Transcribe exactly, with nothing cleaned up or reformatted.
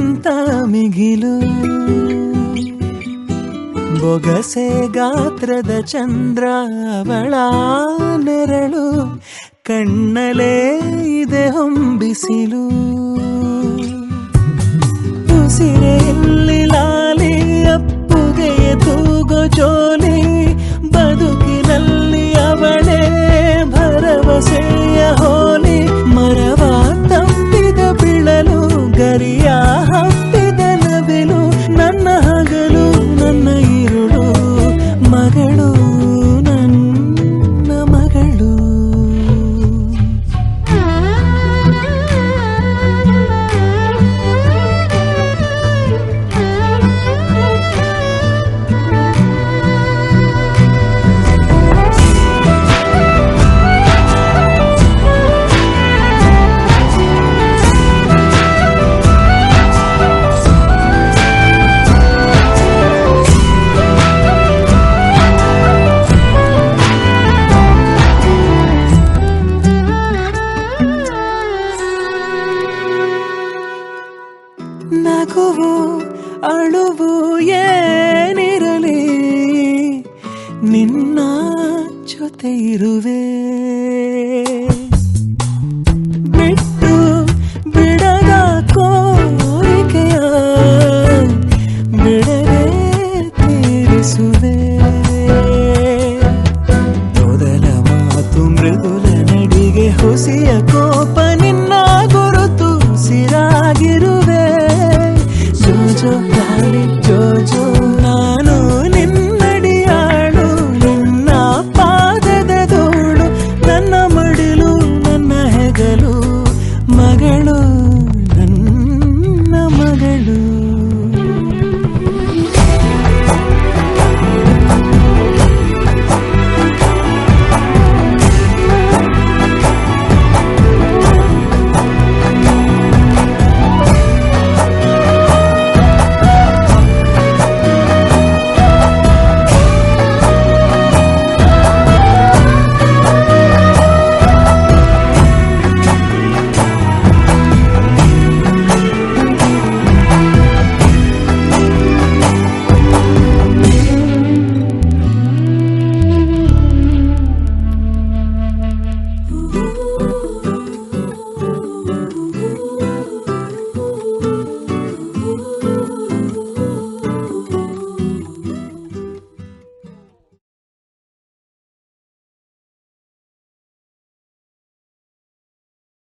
ನಿನಗಿಂತ ಮಿಗಿಲು ಬೊಗಸೆ ಗಾತ್ರದ ಚಂದ್ರ ಅವಳ ನೆರಳು ಕಣ್ಣಲೇ ಇದೆ ಹೊಂಬಿಸಿಲು ಉಸಿರೆಯಲ್ಲಿ ಲಾಲಿ ಅಪ್ಪುಗೆ ತೂಗೋ ಜೋಲಿ ಬದುಕಿನಲ್ಲಿ ಅವಳೇ ಭರವಸೆಯ ಹೋಲಿ ಮರವ ತಪ್ಪಿದ ಬಿಳಲು ಗರಿಯ ಹಬ್ಬಿದ ನವಿಲು ನನ್ನ ಹಗಲು ನನ್ನ ಇರುಳು ಮಗಳು ನನ್ನ ಮಗಳು ನಗುವು ಅಳುವು ಏನಿರಲಿ ನಿನ್ನ ಜೊತೆ ಇರುವೆ ಬಿಟ್ಟು ಬಿಡದ ಕೋರಿಕೆಯ ಬಿಡದೆ ತೀರಿಸುವೆ ಮೊದಲ ಮಾತು ಮೃದುಲ ನಡಿಗೆ ಹುಸಿಯ ಕೋಪ ನಿನ್ನ ಗುರುತು ಸಿರಾಗಿರುವೆ जो जो